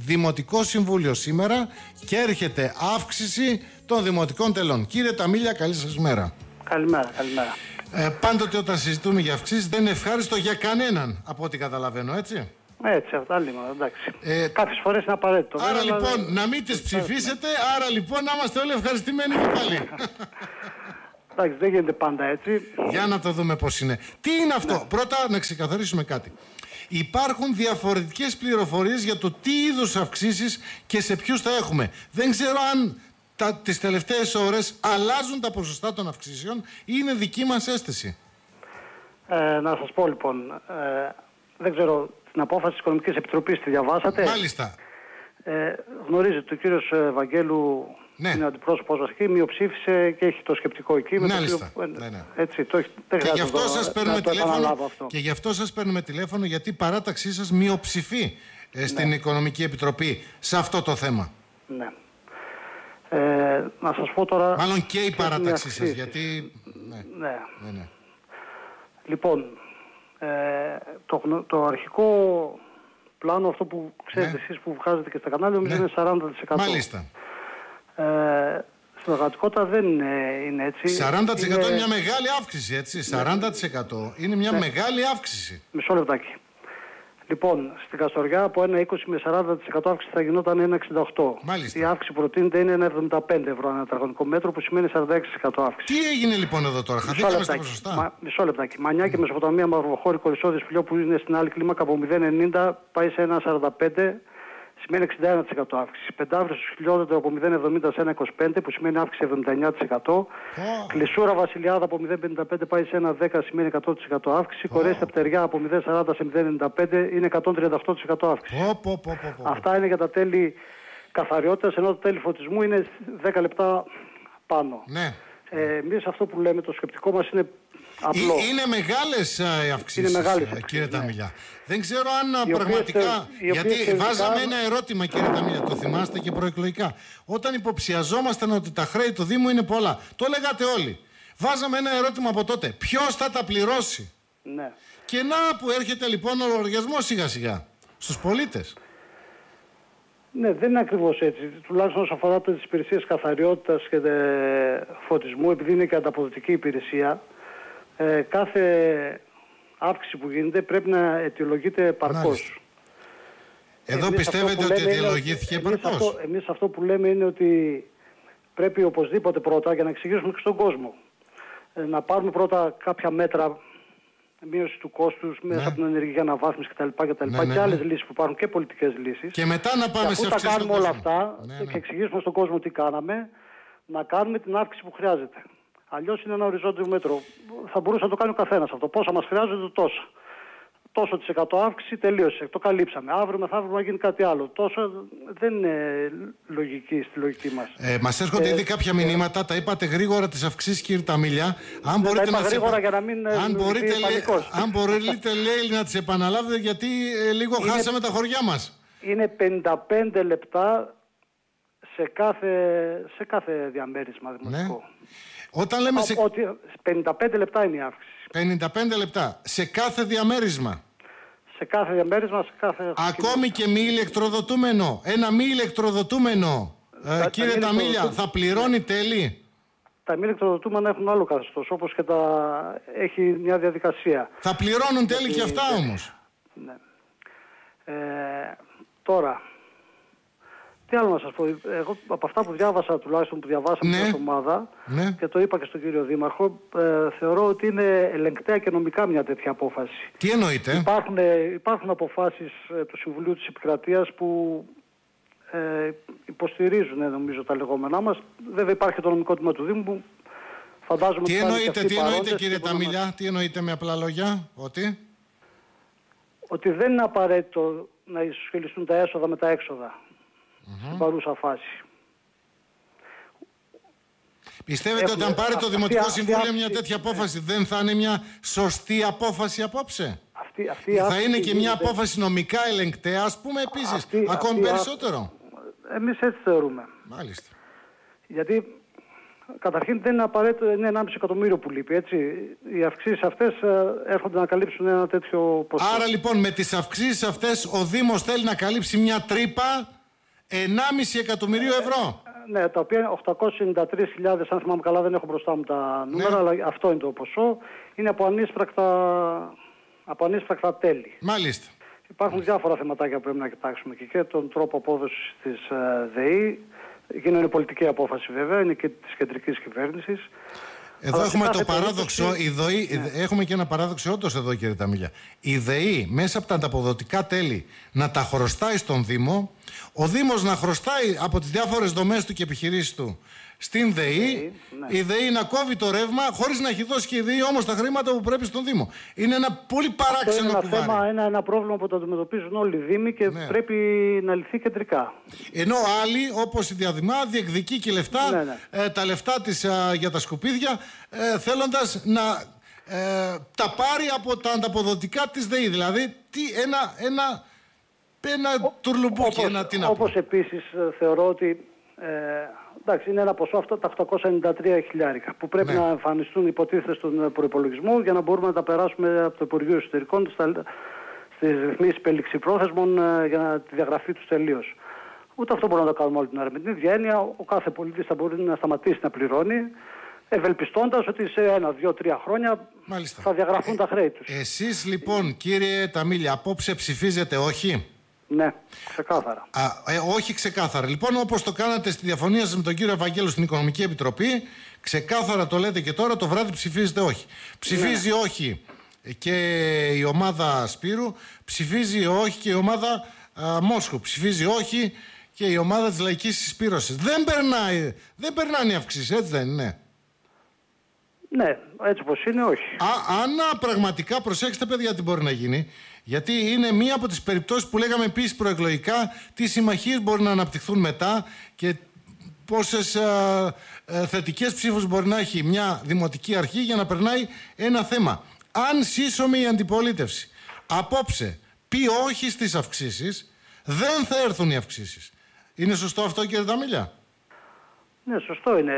Δημοτικό Συμβούλιο σήμερα και έρχεται αύξηση των δημοτικών τελών. Κύριε Ταμίλια, καλή σας μέρα. Καλημέρα. Πάντοτε όταν συζητούμε για αυξήσεις δεν είναι ευχάριστο για κανέναν, από ό,τι καταλαβαίνω, έτσι. Έτσι, αυτά λίγο, εντάξει. Κάποιες φορές είναι απαραίτητο. Άρα βέβαια, λοιπόν να μην τις ψηφίσετε, άρα λοιπόν να είμαστε όλοι ευχαριστημένοι και πάλι. Εντάξει, δεν γίνεται πάντα έτσι. Για να το δούμε πώς είναι. Τι είναι αυτό? Ναι. Πρώτα να ξεκαθαρίσουμε κάτι. Υπάρχουν διαφορετικές πληροφορίες για το τι είδους αυξήσεις και σε ποιους θα έχουμε. Δεν ξέρω αν τις τελευταίες ώρες αλλάζουν τα ποσοστά των αυξήσεων ή είναι δική μας αίσθηση. Να σας πω λοιπόν, δεν ξέρω, την απόφαση της Οικονομικής Επιτροπής τη διαβάσατε? Μάλιστα. Γνωρίζετε, ο κύριος Βαγγέλου, ναι, είναι αντιπρόσωπος μας εκεί, μειοψήφισε και έχει το σκεπτικό εκεί. Μάλιστα. Έτσι, δεν και γι' αυτό σας παίρνουμε τηλέφωνο. Και γι' αυτό σας παίρνουμε τηλέφωνο, γιατί η παράταξή σας μειοψηφεί στην Οικονομική Επιτροπή σε αυτό το θέμα. Ναι. Να σας πω τώρα... Μάλλον και η παράταξή σας, γιατί... Ναι. Λοιπόν, το αρχικό πλάνο, αυτό που ξέρετε εσείς που βγάζετε και στα κανάλια, νομίζω είναι 40%. Μάλιστα. Στην πραγματικότητα δεν είναι έτσι. 40% είναι μια μεγάλη αύξηση, έτσι. 40% είναι μια μεγάλη αύξηση. Μισό λεπτάκι. Λοιπόν, στην Καστοριά από 1,20 με 40% αύξηση θα γινόταν 1,68. Μάλιστα. Η αύξηση που προτείνεται είναι 1,75 ευρώ ένα τετραγωνικό μέτρο, που σημαίνει 46% αύξηση. Τι έγινε λοιπόν εδώ τώρα, χαθήκαμε στα ποσοστά? Μισό λεπτάκι. Μανιά και Μεσοποταμία, Μαυροβοχώρη, Κορισόδη, Φιλιό, που είναι στην άλλη κλίμακα από 0,90 πάει σε 1,45, σημαίνει 61% αύξηση. Πεντάβρες στους χιλιόδεντρο από 0,70 σε 1,25, που σημαίνει αύξηση 79%. Κλεισούρα Βασιλιάδα από 0,55 πάει σε 1,10, σημαίνει 100% αύξηση. Κορέστα Πτεριά από 0,40 σε 0,95 είναι 138% αύξηση. Αυτά είναι για τα τέλη καθαριότητας, ενώ το τέλη φωτισμού είναι 10 λεπτά πάνω. Ναι. Εμείς αυτό που λέμε, το σκεπτικό μας είναι απλό. Είναι μεγάλες οι αυξήσεις, κύριε Ταμίλια. Ναι. Δεν ξέρω αν πραγματικά... γιατί βάζαμε ένα ερώτημα, κύριε Ταμίλια, το θυμάστε και προεκλογικά. Όταν υποψιαζόμασταν ότι τα χρέη του Δήμου είναι πολλά, το λέγατε όλοι. Βάζαμε ένα ερώτημα από τότε. Ποιος θα τα πληρώσει? Ναι. Και να που έρχεται λοιπόν ο λογαριασμός σιγά σιγά στους πολίτες. Ναι, δεν είναι ακριβώς έτσι. Τουλάχιστον όσον αφορά τις υπηρεσίες καθαριότητας και φωτισμού, επειδή είναι και ανταποδοτική υπηρεσία, κάθε αύξηση που γίνεται πρέπει να αιτιολογείται επαρκώς. Εδώ πιστεύετε ότι αιτιολογήθηκε επαρκώς? Εμείς αυτό που λέμε είναι ότι πρέπει οπωσδήποτε πρώτα, για να εξηγήσουμε και στον κόσμο, να πάρουμε πρώτα κάποια μέτρα, μείωση του κόστους μέσα από την ενεργειακή αναβάθμιση κτλ. Και άλλες λύσεις που υπάρχουν και πολιτικές λύσεις. Και μετά να πάμε σε αυξήσεις. Αφού τα κάνουμε όλα αυτά και εξηγήσουμε στον κόσμο τι κάναμε, να κάνουμε την αύξηση που χρειάζεται. Αλλιώς είναι ένα οριζόντιο μέτρο. Θα μπορούσε να το κάνει ο καθένας αυτό. Πόσα μας χρειάζεται, τόσα. Τόσο της 100 αύξηση, τελείωσε. Το καλύψαμε. Αύριο μεθαύριο να γίνει κάτι άλλο. Τόσο δεν είναι λογική στη λογική μας. Μας έρχονται ήδη κάποια μηνύματα. Τα είπατε γρήγορα τις αυξήσεις, κύριε Ταμίλια. Αν μπορείτε να γρήγορα για να μην αν μπορείτε, λέει, να τις επαναλάβετε, γιατί λίγο χάσαμε τα χωριά μας. Είναι 55 λεπτά σε κάθε διαμέρισμα δημοτικό. Ναι. Όταν λέμε 55 λεπτά είναι η αύξηση. 55 λεπτά σε κάθε διαμέρισμα. Σε κάθε διαμέρισμα, σε κάθε... Ακόμη και μη ηλεκτροδοτούμενο. Ένα μη ηλεκτροδοτούμενο, κύριε Ταμίλια, θα πληρώνει τέλη? Τα μη ηλεκτροδοτούμενα έχουν άλλο καθεστώς, όπως και έχει μια διαδικασία. Θα πληρώνουν τέλη και αυτά όμως. Ναι. Τώρα... Τι άλλο να σας πω, εγώ από αυτά που διάβασα, τουλάχιστον που διαβάσαμε στην ομάδα, και το είπα και στον κύριο Δήμαρχο, θεωρώ ότι είναι ελεγκτέα και νομικά μια τέτοια απόφαση. Τι εννοείτε? Υπάρχουν αποφάσεις του Συμβουλίου της Επικρατείας που υποστηρίζουν, νομίζω, τα λεγόμενά μας. Βέβαια υπάρχει το νομικό τμήμα του Δήμου που φαντάζομαι... Τι εννοείτε κύριε Ταμίλια, τι εννοείτε με απλά λόγια? Ότι δεν είναι απαραίτητο να ισοσχελιστούν τα έσοδα με τα έξοδα. Στην παρούσα φάση. Πιστεύετε ότι αν πάρει το Δημοτικό Συμβούλιο μια τέτοια απόφαση, δεν θα είναι μια σωστή απόφαση απόψε? Θα είναι και μια απόφαση νομικά ελεγκτέα, ας πούμε, επίσης, ακόμη περισσότερο? Εμείς έτσι θεωρούμε. Μάλιστα. Γιατί Καταρχήν δεν είναι απαραίτητο, είναι 1,5 εκατομμύριο που λείπει, έτσι. Οι αυξήσεις αυτές έρχονται να καλύψουν ένα τέτοιο ποσό. Άρα λοιπόν με τις αυξήσεις αυτές ο Δήμος θέλει να καλύψει μια τρύπα 1,5 εκατομμυρίου ευρώ. Ναι, τα οποία 893.000, αν θυμάμαι καλά, δεν έχω μπροστά μου τα νούμερα, αλλά αυτό είναι το ποσό. Είναι από ανίσπρακτα τέλη. Μάλιστα. Υπάρχουν διάφορα θεματάκια που πρέπει να κοιτάξουμε και τον τρόπο απόδοσης της ΔΕΗ. Εκείνο είναι πολιτική απόφαση βέβαια, είναι και της κεντρικής κυβέρνησης. Εδώ έχουμε το παράδοξο, η ΔΟΗ, έχουμε και ένα παράδοξο όντως εδώ κύριε Ταμίλια. Η ΔΕΗ μέσα από τα ανταποδοτικά τέλη να τα χρωστάει στον Δήμο, ο Δήμος να χρωστάει από τις διάφορες δομές του και επιχειρήσεις του στην ΔΕΗ, η ΔΕΗ να κόβει το ρεύμα χωρίς να έχει δώσει και η ΔΕΗ όμως τα χρήματα που πρέπει στον Δήμο. Είναι ένα πολύ παράξενο κουβάρι. Είναι ένα πρόβλημα που το αντιμετωπίζουν όλοι οι Δήμοι και πρέπει να λυθεί κεντρικά. Ενώ άλλοι, όπως η Διαδημά, διεκδικεί και λεφτά, τα λεφτά της για τα σκουπίδια, θέλοντας να τα πάρει από τα ανταποδοτικά της ΔΕΗ. Δηλαδή, ένα τουρλουμπούκι, όπως επίσης θεωρώ ότι εντάξει, είναι ένα ποσό αυτά τα 893 χιλιάρικα που πρέπει να εμφανιστούν υποτίθεται στον προϋπολογισμό για να μπορούμε να τα περάσουμε από το Υπουργείο Εσωτερικών στις ρυθμίσεις πεληξιπρόθεσμων για τη διαγραφή τους τελείως. Ούτε αυτό μπορούμε να το κάνουμε όλη την ώρα. Με την ίδια έννοια, ο κάθε πολίτης θα μπορεί να σταματήσει να πληρώνει, ευελπιστώντας ότι σε 1, 2, 3 χρόνια θα διαγραφούν τα χρέη τους. Εσείς λοιπόν, κύριε Ταμίλια, απόψε ψηφίζετε όχι? Ναι, ξεκάθαρα. Όχι ξεκάθαρα. Λοιπόν, όπως το κάνατε στη διαφωνία σας με τον κύριο Ευαγγέλου στην Οικονομική Επιτροπή, ξεκάθαρα το λέτε και τώρα, το βράδυ ψηφίζετε όχι. Ψηφίζει όχι και η ομάδα Σπύρου, ψηφίζει όχι και η ομάδα Μόσχου, ψηφίζει όχι και η ομάδα της Λαϊκής Συσπήρωσης. Δεν περνάνε οι αυξήσεις, έτσι δεν είναι? Ναι, έτσι πως είναι, όχι. Αν πραγματικά, προσέξτε παιδιά τι μπορεί να γίνει, γιατί είναι μία από τις περιπτώσεις που λέγαμε επίσης προεκλογικά, τι συμμαχίες μπορεί να αναπτυχθούν μετά και πόσες θετικές ψήφους μπορεί να έχει μια δημοτική αρχή για να περνάει ένα θέμα. Αν σύσσωμη η αντιπολίτευση απόψε πει όχι στις αυξήσεις, δεν θα έρθουν οι αυξήσεις. Είναι σωστό αυτό κύριε Ταμίλια? Ναι, σωστό είναι.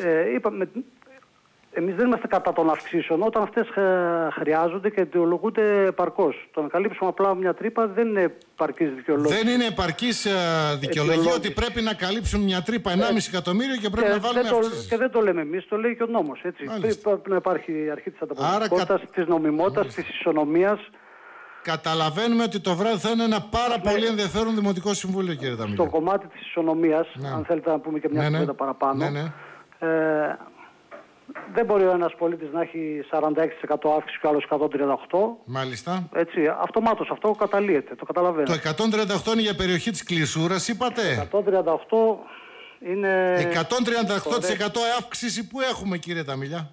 Εμείς δεν είμαστε κατά των αυξήσεων όταν αυτές χρειάζονται και αιτιολογούνται επαρκώς. Το να καλύψουμε απλά μια τρύπα δεν είναι επαρκής δικαιολόγηση. Δεν είναι επαρκής δικαιολογία ότι πρέπει να καλύψουν μια τρύπα 1,5 εκατομμύριο και πρέπει να βάλουμε αυξήσεις. Και δεν το λέμε εμείς, το λέει και ο νόμος. Έτσι. Πρέπει να υπάρχει η αρχή της ανταποδοτικότητας, της νομιμότητας, της ισονομίας. Καταλαβαίνουμε ότι το βράδυ θα είναι ένα πάρα πολύ ενδιαφέρον δημοτικό συμβούλιο, κύριε Ταμίλια. Στο κομμάτι της ισονομίας, αν θέλετε να πούμε και μια κουβέντα παραπάνω. Δεν μπορεί ο ένας πολίτης να έχει 46% αύξηση και ο άλλος 138%. Μάλιστα. Έτσι, αυτομάτως αυτό καταλύεται, το καταλαβαίνω. Το 138 είναι για περιοχή της Κλεισούρας, είπατε? 138 είναι... 138% αύξηση που έχουμε, κύριε Ταμίλια.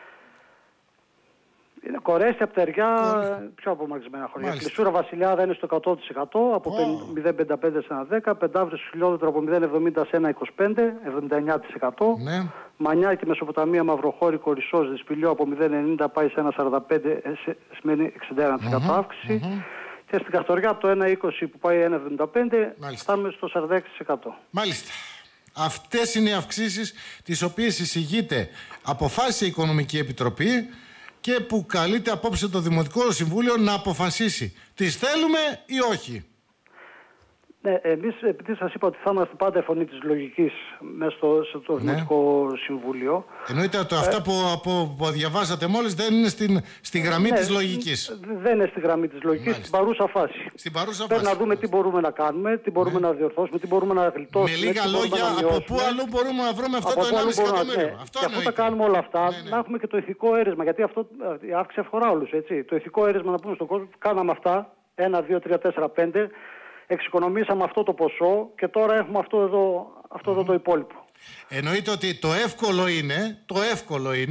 Είναι Κορέσια, Πτεριά, πιο απομακρυσμένα χωριά. Κλεισούρα, Βασιλιάδα είναι στο 100%, από 0,55 σε 1,10. Πεντάβρες, Χιλιόδεντρο από 0,70 σε 1,25, 79%. Ναι. Μανιά και Μεσοποταμία, Μαυροχώρη, Κορισσός, Δυσπηλιό από 0,90 πάει σε 1,45, σημαίνει 61% αύξηση. Και στην Καστοριά από το 1,20 που πάει 1,75 φτάνουμε στο 46%. Μάλιστα. Αυτές είναι οι αυξήσεις τις οποίες εισηγείται, αποφάσισε η Οικονομική Επιτροπή και που καλείται απόψε το Δημοτικό Συμβούλιο να αποφασίσει. Τις θέλουμε ή όχι? Ναι, εμείς επειδή σας είπα ότι θα είμαστε πάντα η φωνή της λογικής μέσα στο Δημοτικό Συμβούλιο. Εννοείται ότι αυτά που διαβάσατε μόλις δεν είναι στη γραμμή της λογικής. Δεν είναι στη γραμμή της λογικής, στην παρούσα φάση. Πρέπει να δούμε τι μπορούμε να κάνουμε, τι μπορούμε να διορθώσουμε, τι μπορούμε να γλιτώσουμε. Με λίγα λόγια, από πού αλλού μπορούμε να βρούμε αυτό το 1,5 εκατομμύριο. Και αφού τα κάνουμε όλα αυτά, να έχουμε και το ηθικό αίρεσμα. Γιατί αυτό η αύξηση αφορά όλους. Το ηθικό αίρεσμα να πούμε στον κόσμο, κάναμε αυτά, 1, 2, 3, 4, 5. Εξοικονομήσαμε αυτό το ποσό και τώρα έχουμε αυτό εδώ το υπόλοιπο. Εννοείται ότι το εύκολο είναι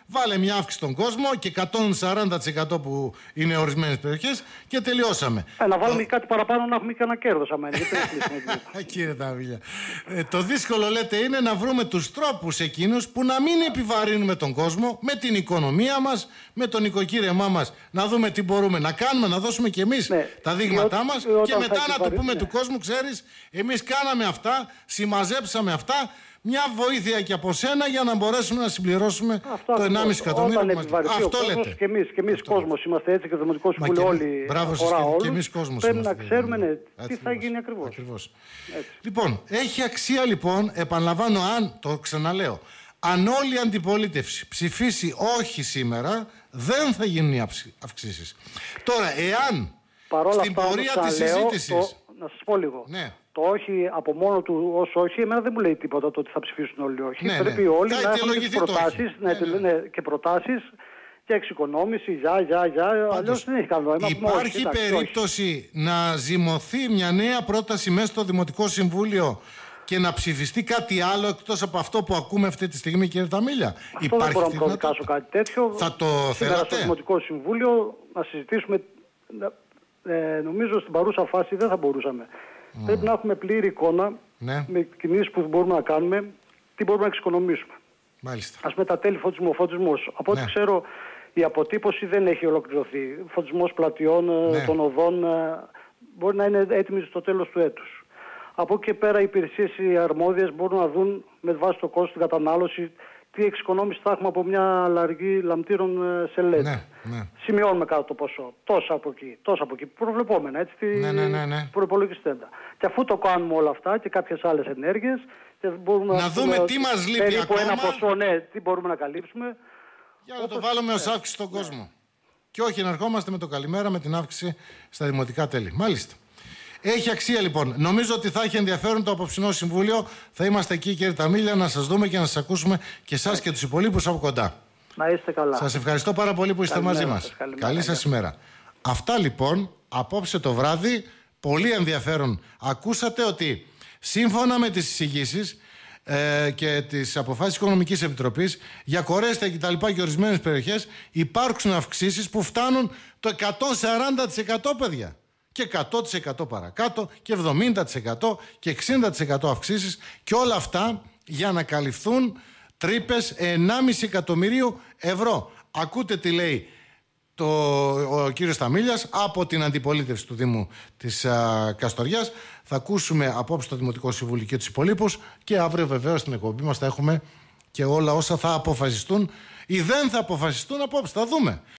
Βάλε μια αύξηση στον κόσμο και 140% που είναι ορισμένες περιοχές και τελειώσαμε. Να βάλουμε κάτι παραπάνω να έχουμε και ένα κέρδος. Κύριε Ταμίλια, το δύσκολο λέτε είναι να βρούμε τους τρόπους εκείνους που να μην επιβαρύνουμε τον κόσμο με την οικονομία μας, με τον οικοκύρεμά μας, να δούμε τι μπορούμε να κάνουμε, να δώσουμε κι εμείς τα δείγματά μας και μετά να το πούμε του κόσμου, ξέρεις, εμείς κάναμε αυτά, συμμαζέψαμε αυτά. Μια βοήθεια και από σένα για να μπορέσουμε να συμπληρώσουμε το 1,5 εκατομμύριο που μας... Αυτό λέτε. Και εμείς κόσμος είμαστε έτσι και το Δημοτικό Συμβούλιο όλοι αφορά όλους. Και εμείς κόσμος πρέπει είμαστε, να ξέρουμε τι θα γίνει ακριβώς. Λοιπόν, έχει αξία λοιπόν, επαναλαμβάνω, αν, το ξαναλέω, αν όλη η αντιπολίτευση ψηφίσει όχι σήμερα, δεν θα γίνουν οι αυξήσεις. Τώρα, εάν στην πορεία της συζήτησης... Να σας πω λίγο. Ναι. Το όχι από μόνο του ως όχι, εμένα δεν μου λέει τίποτα το ότι θα ψηφίσουν όλοι όχι. Ναι, πρέπει όλοι να έχουν τις προτάσεις, και προτάσεις και εξοικονόμηση, αλλιώς δεν έχει καλό νόημα. Υπάρχει περίπτωση να ζυμωθεί μια νέα πρόταση μέσα στο Δημοτικό Συμβούλιο και να ψηφιστεί κάτι άλλο εκτός από αυτό που ακούμε αυτή τη στιγμή, κύριε Ταμίλια? Αυτό δεν μπορώ να προδικάσω κάτι τέτοιο. Θα το θέλατε? Στο Δημοτικό Συμβούλιο να συζητήσουμε, νομίζω στην παρούσα φάση δεν θα μπορούσαμε. Πρέπει να έχουμε πλήρη εικόνα με κινήσεις που μπορούμε να κάνουμε, τι μπορούμε να εξοικονομήσουμε. Μάλιστα. Ας πούμε τα τέλη φωτισμός. Από ό,τι ξέρω η αποτύπωση δεν έχει ολοκληρωθεί. Φωτισμός πλατιών, των οδών μπορεί να είναι έτοιμη στο τέλος του έτους. Από εκεί και πέρα οι υπηρεσίες οι αρμόδιες μπορούν να δουν με βάση το κόστος, την κατανάλωση, τι εξοικονόμηση θα έχουμε από μια αλλαγή λαμπτήρων σε LED. Σημειώνουμε κάτω το ποσό. Τόσα από εκεί. Προβλεπόμενα, έτσι, προϋπολογιστέντα. Και αφού το κάνουμε όλα αυτά και κάποιες άλλες ενέργειες, και μπορούμε να δούμε τι μας λείπει περίπου ακόμα. Ένα ποσό, τι μπορούμε να καλύψουμε. Για να το βάλουμε ως αύξηση στον κόσμο. Και όχι να ερχόμαστε με το καλημέρα με την αύξηση στα δημοτικά τέλη. Μάλιστα. Έχει αξία λοιπόν. Νομίζω ότι θα έχει ενδιαφέρον το απόψινό συμβούλιο. Θα είμαστε εκεί, κύριε Ταμίλια, να σας δούμε και να σας ακούσουμε και εσάς και τους υπολείπους από κοντά. Να είστε καλά. Σας ευχαριστώ πάρα πολύ που είστε μαζί μας. Καλή σας ημέρα. Αυτά λοιπόν απόψε το βράδυ. Πολύ ενδιαφέρον. Ακούσατε ότι σύμφωνα με τις εισηγήσεις και τις αποφάσεις Οικονομικής Επιτροπής για Κορέστα και τα λοιπά και ορισμένες περιοχές υπάρχουν αυξήσεις που φτάνουν το 140%, παιδιά. Και 100% παρακάτω και 70% και 60% αυξήσεις, και όλα αυτά για να καλυφθούν τρύπες 1,5 εκατομμυρίου ευρώ. Ακούτε τι λέει ο κύριος Ταμίλιας από την αντιπολίτευση του Δήμου της Καστοριάς. Θα ακούσουμε απόψε το Δημοτικό Συμβούλιο και τους υπολείπους, και αύριο βεβαίως στην εκπομπή μας θα έχουμε και όλα όσα θα αποφασιστούν ή δεν θα αποφασιστούν απόψε. Θα δούμε.